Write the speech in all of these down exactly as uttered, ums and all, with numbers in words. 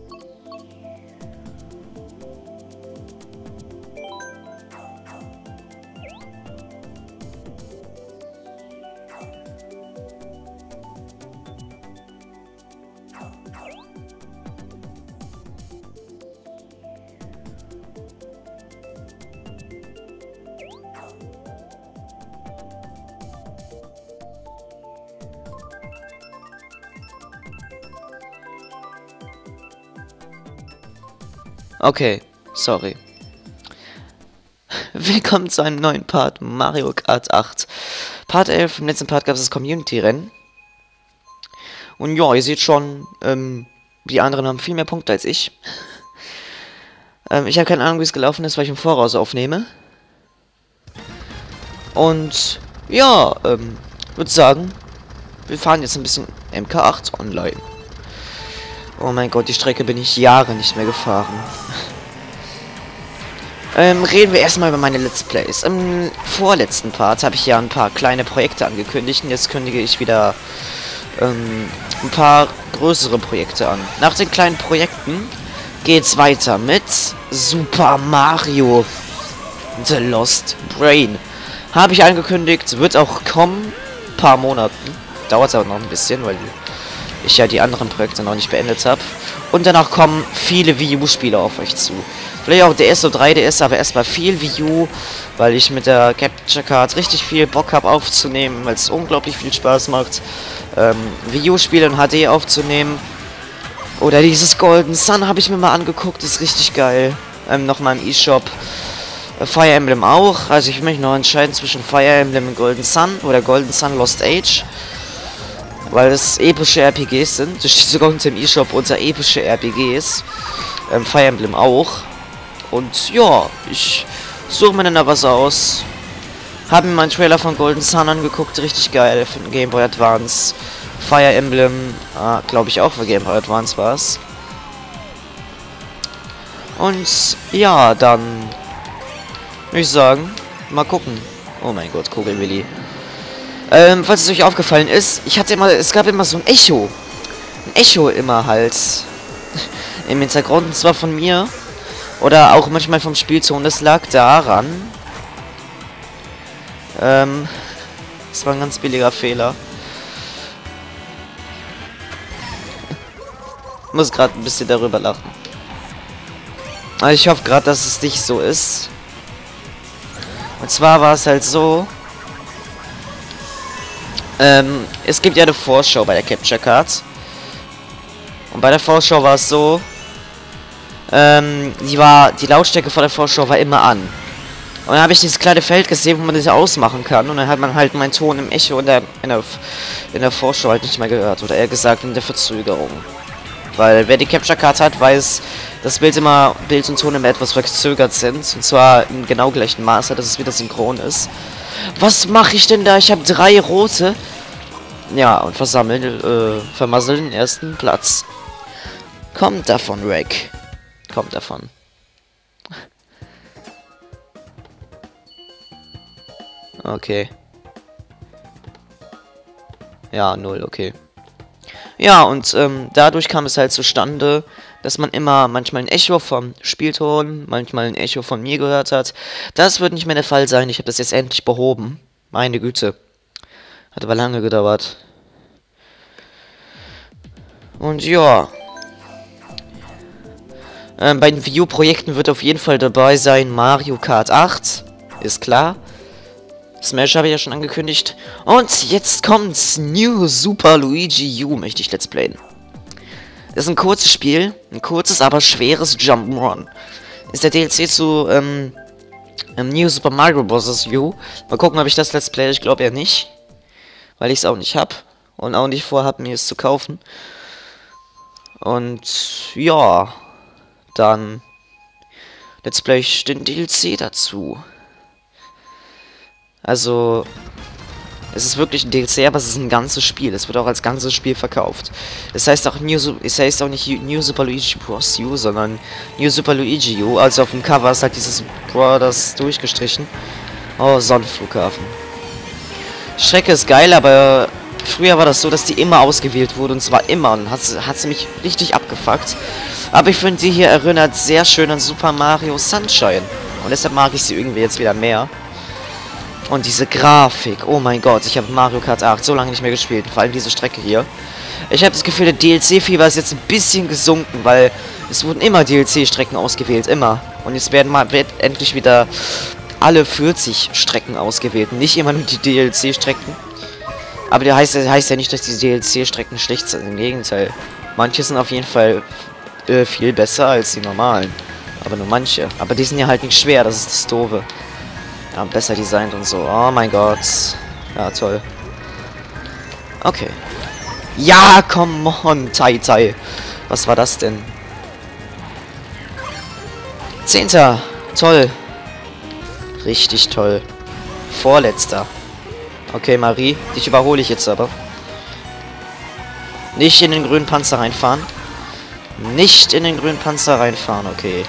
Okay, sorry. Willkommen zu einem neuen Part Mario Kart acht. Part elf, im letzten Part gab es das Community-Rennen. Und ja, ihr seht schon, ähm, die anderen haben viel mehr Punkte als ich. ähm, ich habe keine Ahnung, wie es gelaufen ist, weil ich im Voraus aufnehme. Und ja, ähm, würde sagen, wir fahren jetzt ein bisschen M K acht online. Oh mein Gott, die Strecke bin ich Jahre nicht mehr gefahren. ähm, reden wir erstmal über meine Let's Plays. Im vorletzten Part habe ich ja ein paar kleine Projekte angekündigt und jetzt kündige ich wieder ähm, ein paar größere Projekte an. Nach den kleinen Projekten geht's weiter mit Super Mario The Lost Brain. Habe ich angekündigt, wird auch kommen. Ein paar Monaten. Dauert aber noch ein bisschen, weil ich ja die anderen Projekte noch nicht beendet habe. Und danach kommen viele Wii U-Spiele auf euch zu. Vielleicht auch D S oder drei D S, aber erstmal viel Wii U, weil ich mit der Capture Card richtig viel Bock habe aufzunehmen, weil es unglaublich viel Spaß macht, ähm, Wii U-Spiele in H D aufzunehmen. Oder dieses Golden Sun habe ich mir mal angeguckt, ist richtig geil. Ähm, nochmal im eShop. Äh, Fire Emblem auch, also ich möchte noch entscheiden zwischen Fire Emblem und Golden Sun oder Golden Sun Lost Age. Weil es epische R P Gs sind. Das steht sogar unter dem eShop unter epische R P Gs. Ähm, Fire Emblem auch. Und ja, ich suche mir dann da was aus. Habe mir mal einen Trailer von Golden Sun angeguckt. Richtig geil für den Game Boy Advance. Fire Emblem, ah, glaube ich auch für Game Boy Advance war es. Und ja, dann würde ich sagen, mal gucken. Oh mein Gott, Kugelwilli. Ähm, falls es euch aufgefallen ist, ich hatte immer, es gab immer so ein Echo. Ein Echo immer halt im Hintergrund, und zwar von mir. Oder auch manchmal vom Spielton. Das lag daran. Ähm, das war ein ganz billiger Fehler. Ich muss gerade ein bisschen darüber lachen. Aber ich hoffe gerade, dass es nicht so ist. Und zwar war es halt so. Ähm, es gibt ja eine Vorschau bei der Capture Card. Und bei der Vorschau war es so, ähm, die war, die Lautstärke vor der Vorschau war immer an. Und dann habe ich dieses kleine Feld gesehen, wo man das ausmachen kann. Und dann hat man halt meinen Ton im Echo in der, in der, in der Vorschau halt nicht mehr gehört. Oder eher gesagt, in der Verzögerung. Weil wer die Capture Card hat, weiß, dass Bild immer, Bild und Ton immer etwas verzögert sind. Und zwar im genau gleichen Maße, dass es wieder synchron ist. Was mache ich denn da? Ich habe drei rote. Ja, und versammeln, äh, vermasseln den ersten Platz. Kommt davon weg. Kommt davon. Okay. Ja, null, okay. Ja, und ähm, dadurch kam es halt zustande, dass man immer manchmal ein Echo vom Spielton, manchmal ein Echo von mir gehört hat. Das wird nicht mehr der Fall sein. Ich habe das jetzt endlich behoben. Meine Güte. Hat aber lange gedauert. Und ja. Ähm, bei den Wii U-Projekten wird auf jeden Fall dabei sein Mario Kart acht. Ist klar. Smash habe ich ja schon angekündigt. Und jetzt kommt's. New Super Luigi U möchte ich let's playen. Das ist ein kurzes Spiel. Ein kurzes, aber schweres Jump'n'Run. Ist der D L C zu ähm, New Super Mario Bros. U. Mal gucken, ob ich das let's play. Ich glaube ja nicht. Weil ich es auch nicht habe. Und auch nicht vorhabe, mir es zu kaufen. Und ja. Dann let's play ich den D L C dazu. Also, es ist wirklich ein D L C, aber es ist ein ganzes Spiel. Es wird auch als ganzes Spiel verkauft. Es heißt auch New, es heißt auch nicht New Super Luigi Bros. U, sondern New Super Luigi U. Also auf dem Cover ist halt dieses Brothers durchgestrichen. Oh, Sonnenflughafen. Strecke ist geil, aber früher war das so, dass die immer ausgewählt wurde. Und zwar immer. Und hat, hat sie mich richtig abgefuckt. Aber ich finde, die hier erinnert sehr schön an Super Mario Sunshine. Und deshalb mag ich sie irgendwie jetzt wieder mehr. Und diese Grafik, oh mein Gott, ich habe Mario Kart acht so lange nicht mehr gespielt. Vor allem diese Strecke hier. Ich habe das Gefühl, der D L C-Fieber ist jetzt ein bisschen gesunken, weil es wurden immer D L C-Strecken ausgewählt, immer. Und jetzt werden mal wird endlich wieder alle vierzig Strecken ausgewählt, nicht immer nur die D L C-Strecken. Aber der heißt, heißt ja nicht, dass die D L C-Strecken schlecht sind, im Gegenteil. Manche sind auf jeden Fall äh, viel besser als die normalen. Aber nur manche. Aber die sind ja halt nicht schwer, das ist das Doofe. Ja, besser designt und so. Oh mein Gott. Ja, toll. Okay. Ja, come on, Tai Tai. Was war das denn? Zehnter. Toll. Richtig toll. Vorletzter. Okay, Marie. Dich überhole ich jetzt aber. Nicht in den grünen Panzer reinfahren. Nicht in den grünen Panzer reinfahren, okay.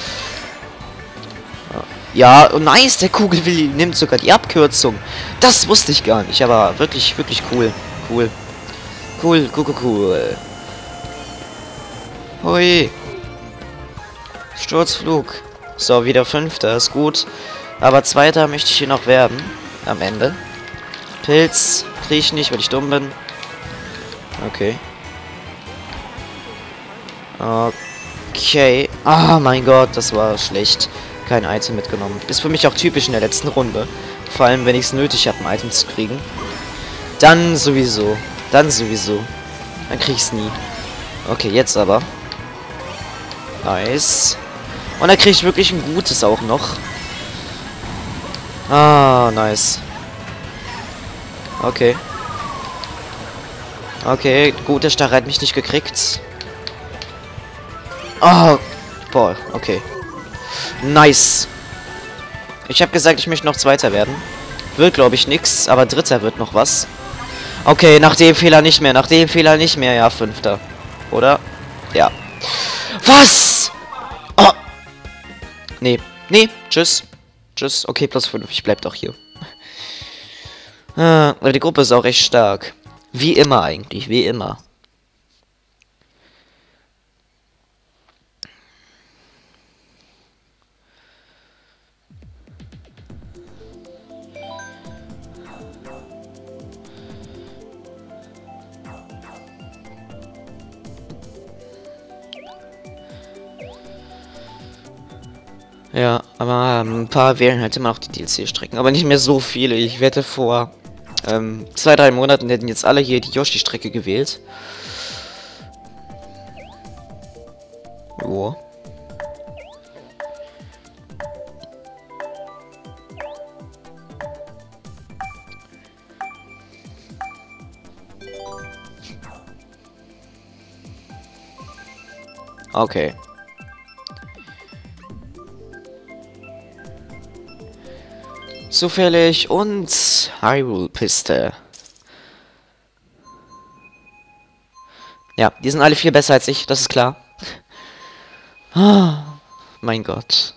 Ja, oh nice, der Kugelwilli nimmt sogar die Abkürzung. Das wusste ich gar nicht, aber wirklich, wirklich cool. Cool. Cool, cool, cool, cool. Hui. Sturzflug. So, wieder Fünfter, ist gut. Aber Zweiter möchte ich hier noch werden. Am Ende. Pilz. Kriege ich nicht, weil ich dumm bin. Okay. Okay. Ah, mein Gott, das war schlecht. Kein Item mitgenommen. Ist für mich auch typisch in der letzten Runde. Vor allem, wenn ich es nötig habe, ein Item zu kriegen. Dann sowieso. Dann sowieso. Dann krieg ich es nie. Okay, jetzt aber. Nice. Und dann kriege ich wirklich ein gutes auch noch. Ah, nice. Okay. Okay, gut, der Star hat mich nicht gekriegt. Oh, boah, okay. Nice. Ich habe gesagt, ich möchte noch Zweiter werden. Wird, glaube ich, nix, aber Dritter wird noch was. Okay, nach dem Fehler nicht mehr, nach dem Fehler nicht mehr. Ja, Fünfter. Oder? Ja. Was? Oh. Nee, nee, tschüss. Tschüss, okay, plus fünf, ich bleib doch hier. Ah, aber die Gruppe ist auch recht stark. Wie immer eigentlich, wie immer. Ja, aber ähm, ein paar wählen halt immer noch die D L C-Strecken. Aber nicht mehr so viele. Ich wette, vor ähm, zwei, drei Monaten hätten jetzt alle hier die Yoshi-Strecke gewählt. Jo. Okay. Zufällig und Hyrule-Piste. Ja, die sind alle viel besser als ich, das ist klar. Ah, mein Gott.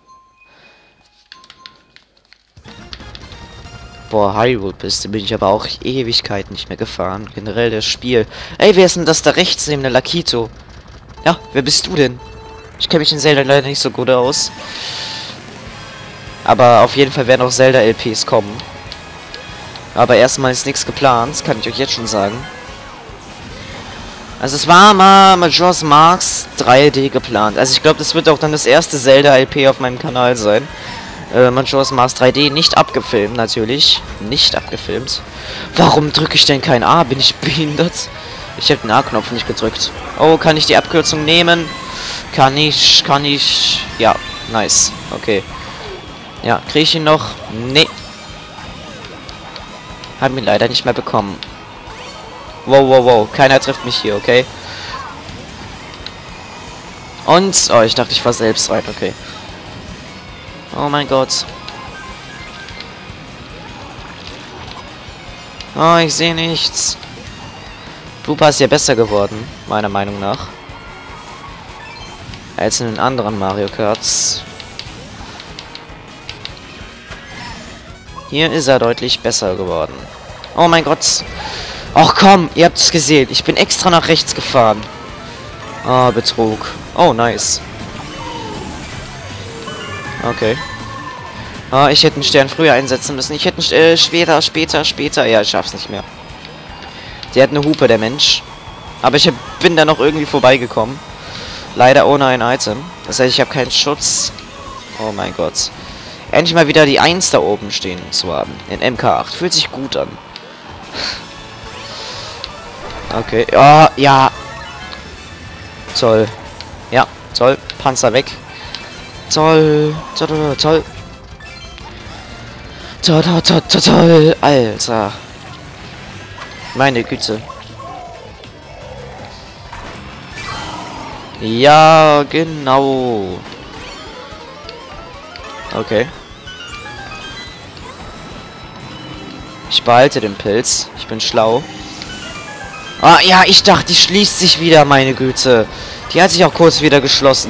Boah, Hyrule-Piste bin ich aber auch Ewigkeiten nicht mehr gefahren. Generell das Spiel. Ey, wer ist denn das da rechts neben der Lakito? Ja, wer bist du denn? Ich kenne mich in Zelda leider nicht so gut aus. Aber auf jeden Fall werden auch Zelda-L Ps kommen. Aber erstmal ist nichts geplant, kann ich euch jetzt schon sagen. Also es war mal Majora's Mask drei D geplant. Also ich glaube, das wird auch dann das erste Zelda-L P auf meinem Kanal sein. Äh, Majora's Mask drei D, nicht abgefilmt natürlich. Nicht abgefilmt. Warum drücke ich denn kein A? Bin ich behindert? Ich habe den A-Knopf nicht gedrückt. Oh, kann ich die Abkürzung nehmen? Kann ich, kann ich... Ja, nice. Okay. Ja, kriege ich ihn noch? Nee. Haben ihn leider nicht mehr bekommen. Wow, wow, wow. Keiner trifft mich hier, okay? Und... Oh, ich dachte, ich war selbst rein, okay. Oh mein Gott. Oh, ich sehe nichts. Koopa ist ja besser geworden, meiner Meinung nach. Als in den anderen Mario Karts. Hier ist er deutlich besser geworden. Oh mein Gott. Ach komm, ihr habt es gesehen. Ich bin extra nach rechts gefahren. Ah, Betrug. Oh, nice. Okay. Ah, ich hätte einen Stern früher einsetzen müssen. Ich hätte einen äh, später, später, später. Ja, ich schaff's nicht mehr. Der hat eine Hupe, der Mensch. Aber ich hab, bin da noch irgendwie vorbeigekommen. Leider ohne ein Item. Das heißt, ich habe keinen Schutz. Oh mein Gott. Endlich mal wieder die eins da oben stehen zu haben. In M K acht. Fühlt sich gut an. Okay. Oh, ja. Toll. Ja, toll. Panzer weg. Toll. Toll, toll, toll. Toll, toll, toll, toll, toll. Alter. Meine Güte. Ja, genau. Okay. Ich behalte den Pilz. Ich bin schlau. Ah, ja, ich dachte, die schließt sich wieder, meine Güte. Die hat sich auch kurz wieder geschlossen.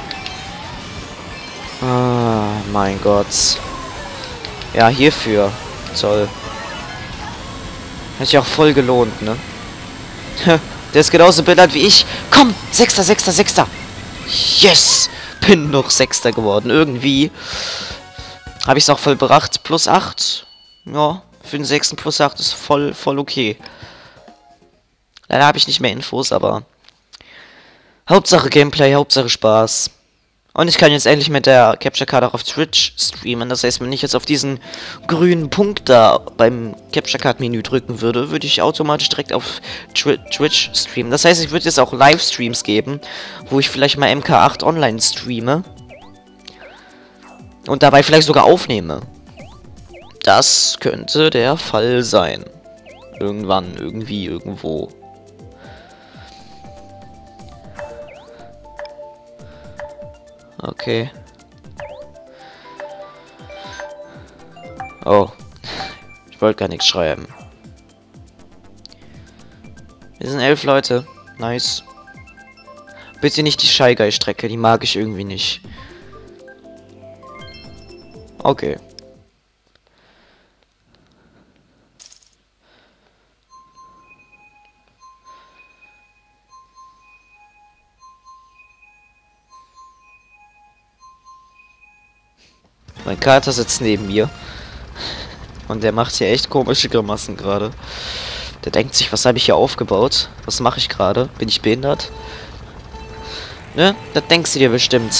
Ah, mein Gott. Ja, hierfür. Toll. Hat sich auch voll gelohnt, ne? Der ist genauso behindert wie ich. Komm, Sechster, Sechster, Sechster. Yes! Bin noch Sechster geworden. Irgendwie habe ich es auch vollbracht. Plus acht. Ja, für den Sechsten plus acht ist voll, voll okay. Leider habe ich nicht mehr Infos, aber Hauptsache Gameplay, Hauptsache Spaß. Und ich kann jetzt endlich mit der Capture Card auch auf Twitch streamen. Das heißt, wenn ich jetzt auf diesen grünen Punkt da beim Capture Card Menü drücken würde, würde ich automatisch direkt auf Twi Twitch streamen. Das heißt, ich würde jetzt auch Livestreams geben, wo ich vielleicht mal M K acht online streame. Und dabei vielleicht sogar aufnehme. Das könnte der Fall sein. Irgendwann, irgendwie, irgendwo. Okay. Oh. Ich wollte gar nichts schreiben. Wir sind elf Leute. Nice. Bitte nicht die Shy Guy Strecke, die mag ich irgendwie nicht. Okay. Mein Kater sitzt neben mir. Und der macht hier echt komische Grimassen gerade. Der denkt sich, was habe ich hier aufgebaut? Was mache ich gerade? Bin ich behindert? Ne? Das denkst du dir bestimmt.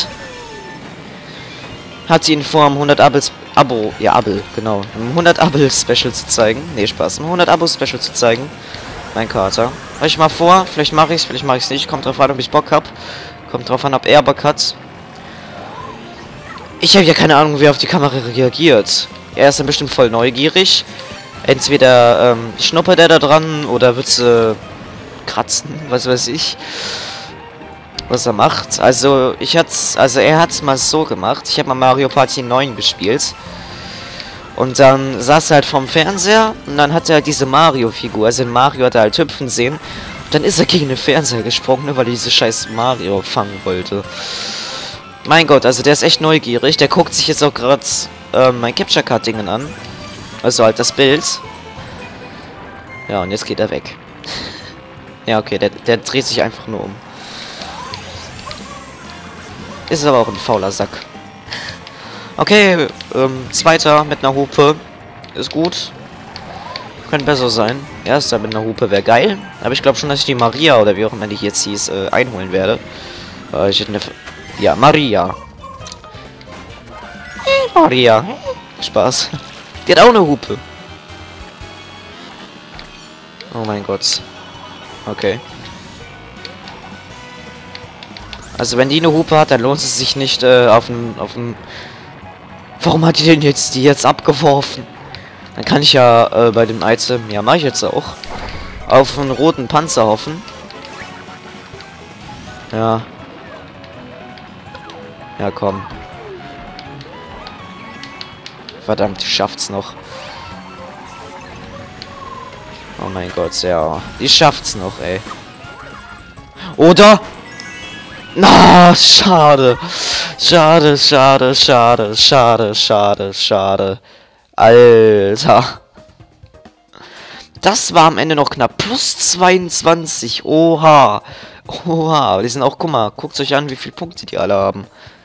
Hat sie in Form hundert Abels... Abo... Ja, Abel, genau. Ein hundert Abel-Special zu zeigen. Ne, Spaß. Ein hundert Abo-Special zu zeigen. Mein Kater. Mach ich mal vor. Vielleicht mache ich es, vielleicht mache ich es nicht. Kommt drauf an, ob ich Bock habe. Kommt drauf an, ob er Bock hat. Ich habe ja keine Ahnung, wie er auf die Kamera reagiert. Er ist dann bestimmt voll neugierig. Entweder ähm, schnuppert er da dran oder wird sie kratzen, was weiß ich. Was er macht. Also ich hat's, also er hat's mal so gemacht. Ich habe mal Mario Party neun gespielt. Und dann saß er halt vorm Fernseher und dann hat er halt diese Mario-Figur. Also Mario hat er halt hüpfen sehen. Und dann ist er gegen den Fernseher gesprungen, ne, weil er diese scheiß Mario fangen wollte. Mein Gott, also der ist echt neugierig. Der guckt sich jetzt auch gerade äh, mein Capture Card Dingen an. Also halt das Bild. Ja, und jetzt geht er weg. Ja, okay, der, der dreht sich einfach nur um. Ist aber auch ein fauler Sack. Okay, ähm, zweiter mit einer Hupe. Ist gut. Könnte besser sein. Erster mit einer Hupe wäre geil. Aber ich glaube schon, dass ich die Maria oder wie auch immer die jetzt hieß, äh, einholen werde. Äh, ich hätte eine... Ja, Maria. Maria. Spaß. Die hat auch eine Hupe. Oh mein Gott. Okay. Also wenn die eine Hupe hat, dann lohnt es sich nicht äh, auf dem... auf dem... Warum hat die denn jetzt die jetzt abgeworfen? Dann kann ich ja äh, bei dem Item... Ja, mache ich jetzt auch. Auf einen roten Panzer hoffen. Ja. Ja, komm. Verdammt, die schafft's noch. Oh mein Gott, ja. Die schafft's noch, ey. Oder? Na, schade. Schade, schade, schade, schade, schade, schade. Alter. Das war am Ende noch knapp. Plus zweiundzwanzig. Oha. Oha. Die sind auch, guck mal, guckt euch an, wie viele Punkte die alle haben.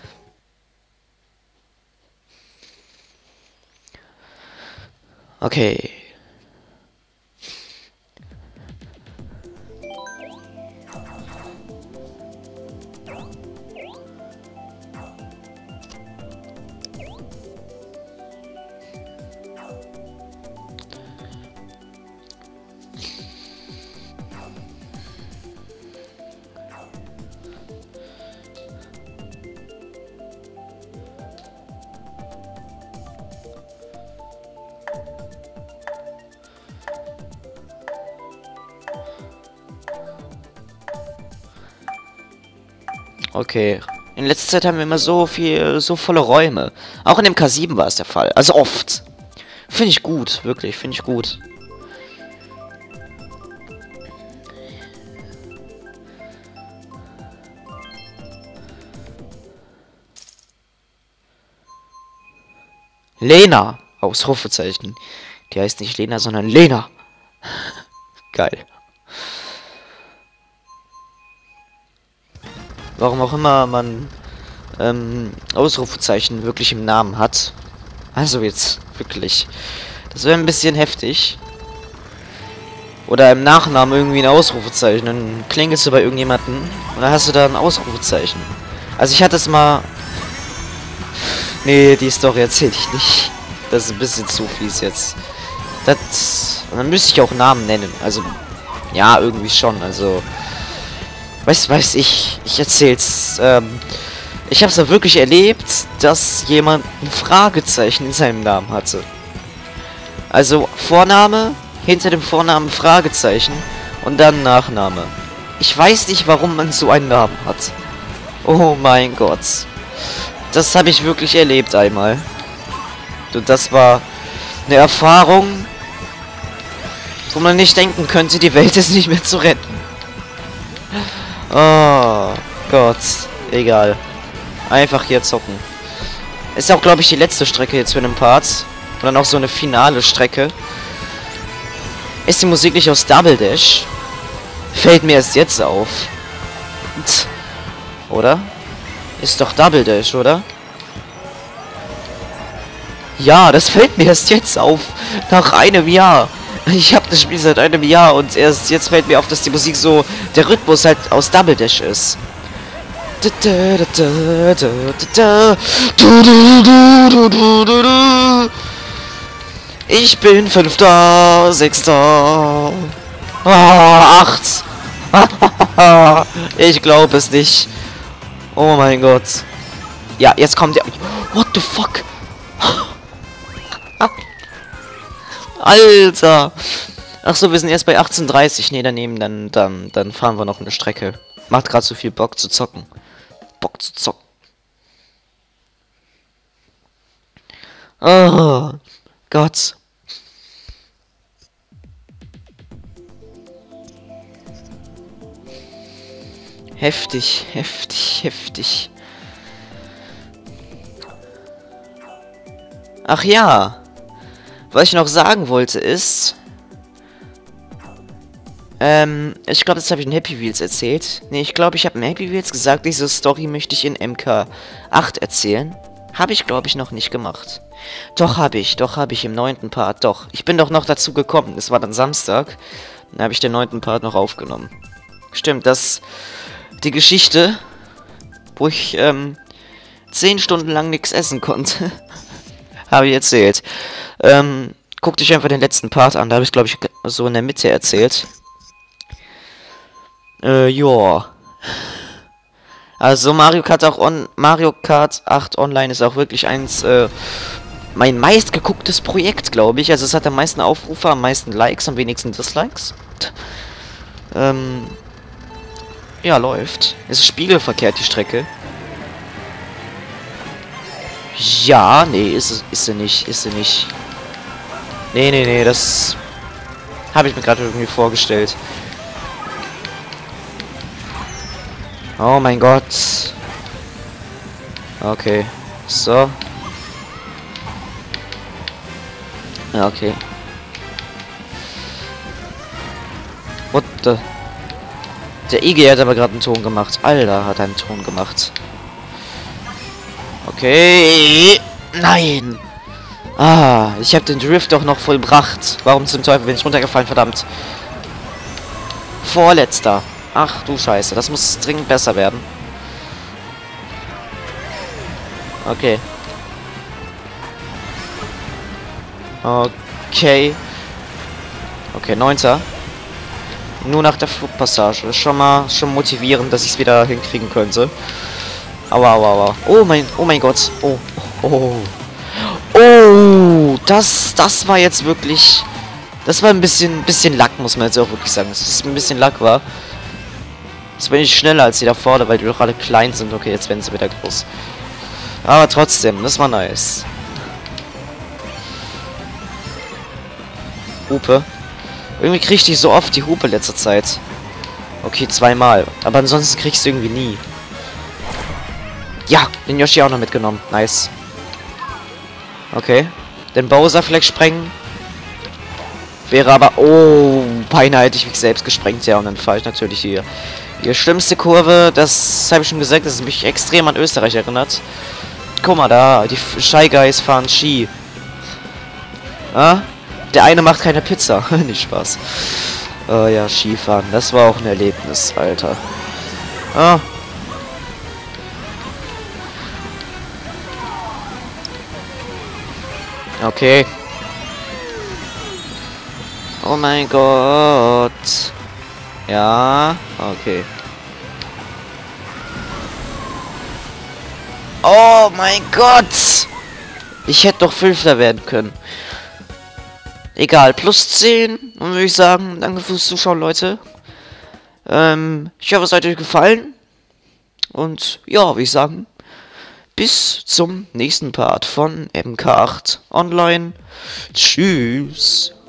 Okay. Okay. In letzter Zeit haben wir immer so viel, so volle Räume. Auch in dem K sieben war es der Fall. Also oft. Finde ich gut, wirklich, finde ich gut. Lena! Ausrufezeichen. Die heißt nicht Lena, sondern Lena. Geil. Warum auch immer man ähm, Ausrufezeichen wirklich im Namen hat. Also jetzt, wirklich. Das wäre ein bisschen heftig. Oder im Nachnamen irgendwie ein Ausrufezeichen. Dann klingelst du bei irgendjemanden und dann hast du da ein Ausrufezeichen. Also ich hatte es mal... Nee, die Story erzähle ich nicht. Das ist ein bisschen zu fies jetzt. Das... Und dann müsste ich auch Namen nennen. Also, ja, irgendwie schon. Also... Weiß, weiß ich, ich erzähl's. Ähm, ich habe es ja wirklich erlebt, dass jemand ein Fragezeichen in seinem Namen hatte. Also Vorname, hinter dem Vornamen Fragezeichen und dann Nachname. Ich weiß nicht, warum man so einen Namen hat. Oh mein Gott. Das habe ich wirklich erlebt einmal. Und das war eine Erfahrung, wo man nicht denken könnte, die Welt ist nicht mehr zu retten. Oh Gott, egal. Einfach hier zocken. Ist auch, glaube ich, die letzte Strecke jetzt für den Part. Und dann auch so eine finale Strecke. Ist die Musik nicht aus Double Dash? Fällt mir erst jetzt auf. Oder? Ist doch Double Dash, oder? Ja, das fällt mir erst jetzt auf. Nach einem Jahr. Ich habe das Spiel seit einem Jahr und erst jetzt fällt mir auf, dass die Musik so, der Rhythmus halt aus Double Dash ist. Ich bin Fünfter, Sechster, Acht. Ich glaube es nicht. Oh mein Gott. Ja, jetzt kommt der... What the fuck? Alter! Ach so, wir sind erst bei achtzehn Uhr dreißig. Ne, daneben, dann, dann, dann fahren wir noch eine Strecke. Macht gerade so viel Bock zu zocken. Bock zu zocken. Oh Gott. Heftig, heftig, heftig. Ach ja. Was ich noch sagen wollte ist... Ähm, ich glaube, das habe ich in Happy Wheels erzählt. Ne, ich glaube, ich habe in Happy Wheels gesagt, diese Story möchte ich in M K acht erzählen. Habe ich, glaube ich, noch nicht gemacht. Doch, habe ich. Doch, habe ich im neunten Part. Doch. Ich bin doch noch dazu gekommen. Es war dann Samstag. Dann habe ich den neunten Part noch aufgenommen. Stimmt, das... Die Geschichte, wo ich, ähm, zehn Stunden lang nichts essen konnte, habe ich erzählt. Ähm, guckt euch einfach den letzten Part an. Da habe ich, glaube ich, so in der Mitte erzählt. Äh, joa. Also Mario Kart auch on Mario Kart acht Online ist auch wirklich eins, äh, mein meistgegucktes Projekt, glaube ich. Also es hat am meisten Aufrufe, am meisten Likes, am wenigsten Dislikes. Ähm, ja, läuft. Es ist spiegelverkehrt, die Strecke. Ja, nee, ist, es, ist sie nicht, ist sie nicht. Nee, nee, nee, das habe ich mir gerade irgendwie vorgestellt. Oh mein Gott. Okay. So. Ja, okay. What the... Der I G hat aber gerade einen Ton gemacht. Alter, hat einen Ton gemacht. Okay. Nein. Ah, ich habe den Drift doch noch vollbracht. Warum zum Teufel bin ich runtergefallen, verdammt. Vorletzter. Ach du Scheiße, das muss dringend besser werden. Okay. Okay. Okay, neunter. Nur nach der Flugpassage. Ist schon mal schon motivierend, dass ich es wieder hinkriegen könnte. Aua, aua, aua. Oh mein, oh mein Gott. Oh, oh. Oh, das, das war jetzt wirklich... Das war ein bisschen, bisschen Lack, muss man jetzt auch wirklich sagen. Dass es ein bisschen Lack war. Jetzt bin ich schneller als die da vorne, weil die doch alle klein sind. Okay, jetzt werden sie wieder groß. Aber trotzdem, das war nice. Hupe. Irgendwie krieg ich die so oft, die Hupe letzter Zeit. Okay, zweimal. Aber ansonsten kriegst du irgendwie nie. Ja, den Yoshi auch noch mitgenommen. Nice. Okay. Den Bowser vielleicht sprengen. Wäre aber... Oh, beinahe hätte ich mich selbst gesprengt. Ja, und dann fahre ich natürlich hier. Die schlimmste Kurve, das habe ich schon gesagt, dass es mich extrem an Österreich erinnert. Guck mal da, die Shy Guys fahren Ski. Ah? Der eine macht keine Pizza. Nicht Spaß. Oh ja, Skifahren. Das war auch ein Erlebnis, Alter. Ah. Okay. Oh mein Gott. Ja, okay. Oh mein Gott! Ich hätte doch Fünfter werden können. Egal, plus zehn. Und würde ich sagen, danke fürs Zuschauen, Leute. Ähm, ich hoffe, es hat euch gefallen. Und ja, würde ich sagen, bis zum nächsten Part von M K acht Online. Tschüss.